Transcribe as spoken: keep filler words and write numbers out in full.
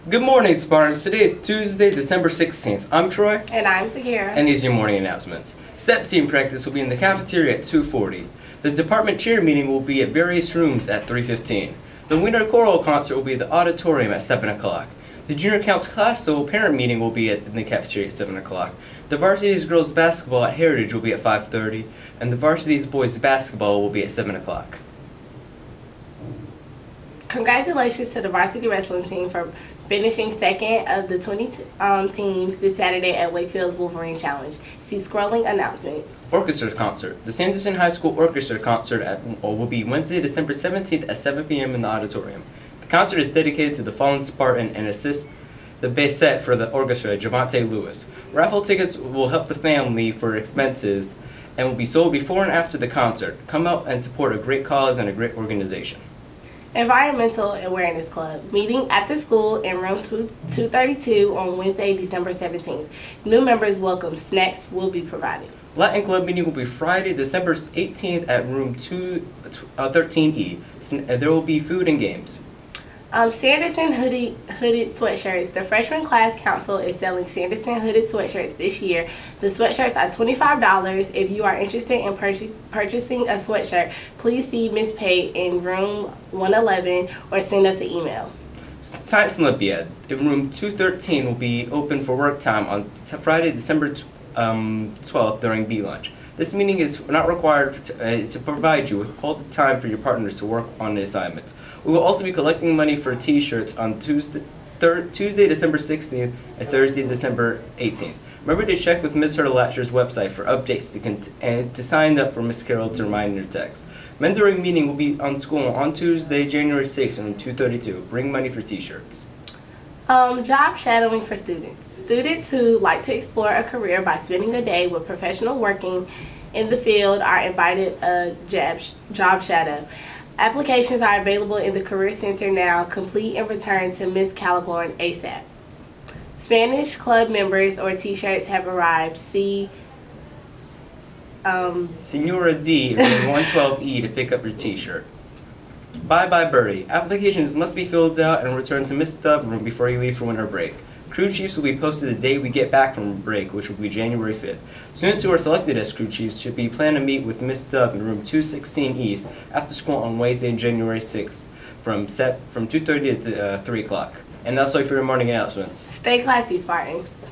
Good morning, Spartans. Today is Tuesday, December sixteenth. I'm Troy. And I'm Sakira. And these are your morning announcements. STEP team practice will be in the cafeteria at two forty. The department chair meeting will be at various rooms at three fifteen. The Winter Choral concert will be at the auditorium at seven o'clock. The Junior Counts Class Level parent meeting will be at in the cafeteria at seven o'clock. The Varsity's girls basketball at Heritage will be at five thirty. And the Varsity's boys basketball will be at seven o'clock. Congratulations to the varsity wrestling team for finishing second of the twenty um, teams this Saturday at Wakefield's Wolverine Challenge. See scrolling announcements. Orchestra concert. The Sanderson High School Orchestra concert at, will be Wednesday, December seventeenth at seven p m in the auditorium. The concert is dedicated to the fallen Spartan and assists the bassette for the orchestra, Javante Lewis. Raffle tickets will help the family for expenses and will be sold before and after the concert. Come out and support a great cause and a great organization. Environmental Awareness Club, meeting after school in room two thirty-two on Wednesday, December seventeenth. New members welcome. Snacks will be provided. Latin Club meeting will be Friday, December eighteenth at room two thirteen E. There will be food and games. Um, Sanderson hooded, hooded sweatshirts. The Freshman Class Council is selling Sanderson hooded sweatshirts this year. The sweatshirts are twenty-five dollars. If you are interested in purchase, purchasing a sweatshirt, please see Miss Pate in room one eleven or send us an email. Science Olympiad in room two thirteen will be open for work time on Friday, December twelfth during B lunch. This meeting is not required to, uh, to provide you with all the time for your partners to work on the assignments. We will also be collecting money for T-shirts on Tuesday, Tuesday, December sixteenth and Thursday, December eighteenth. Remember to check with Miz Hurtlatcher's website for updates to cont and to sign up for Miz Carroll to remind your text. Mentoring meeting will be on school on Tuesday, January sixth at two thirty-two. Bring money for T-shirts. Um, job shadowing for students. Students who like to explore a career by spending a day with professional working in the field are invited a job, job shadow. Applications are available in the Career Center now. Complete and return to Miz Caliborn ASAP. Spanish club members or T-shirts have arrived. See um, Senora D in one twelve E to pick up your T-shirt. Bye Bye Birdie. Applications must be filled out and returned to Miss Dub room before you leave for winter break. Crew chiefs will be posted the day we get back from break, which will be January fifth. Students who are selected as crew chiefs should be planned to meet with Miss Dub in room two sixteen East after school on Wednesday, January sixth from set from two thirty to uh, three o'clock. And that's all for your morning announcements. Stay classy, Spartans.